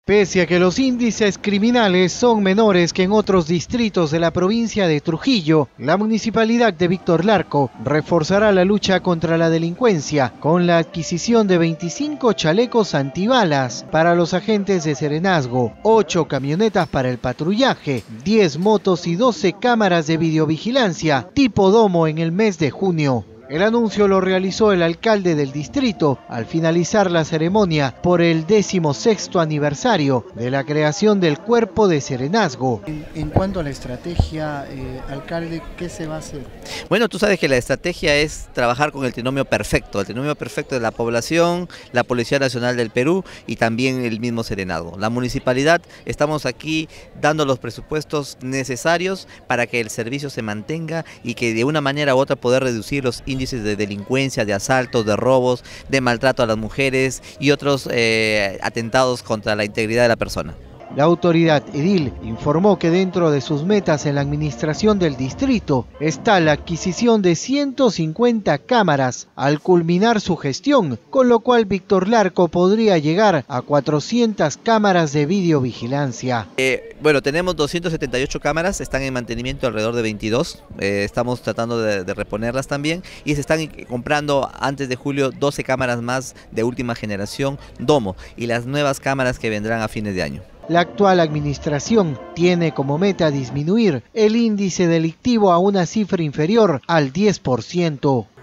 Pese a que los índices criminales son menores que en otros distritos de la provincia de Trujillo, la municipalidad de Víctor Larco reforzará la lucha contra la delincuencia con la adquisición de 25 chalecos antibalas para los agentes de serenazgo, 8 camionetas para el patrullaje, 10 motos y 12 cámaras de videovigilancia tipo domo en el mes de junio. El anuncio lo realizó el alcalde del distrito al finalizar la ceremonia por el 16º aniversario de la creación del Cuerpo de Serenazgo. En cuanto a la estrategia, alcalde, ¿qué se va a hacer? Bueno, tú sabes que la estrategia es trabajar con el trinomio perfecto de la población, la Policía Nacional del Perú y también el mismo serenazgo. La municipalidad, estamos aquí dando los presupuestos necesarios para que el servicio se mantenga y que de una manera u otra poder reducir los índices de delincuencia, de asaltos, de robos, de maltrato a las mujeres y otros atentados contra la integridad de la persona. La autoridad edil informó que dentro de sus metas en la administración del distrito está la adquisición de 150 cámaras al culminar su gestión, con lo cual Víctor Larco podría llegar a 400 cámaras de videovigilancia. Bueno, tenemos 278 cámaras, están en mantenimiento alrededor de 22, estamos tratando de reponerlas también y se están comprando antes de julio 12 cámaras más de última generación Domo y las nuevas cámaras que vendrán a fines de año. La actual administración tiene como meta disminuir el índice delictivo a una cifra inferior al 10%.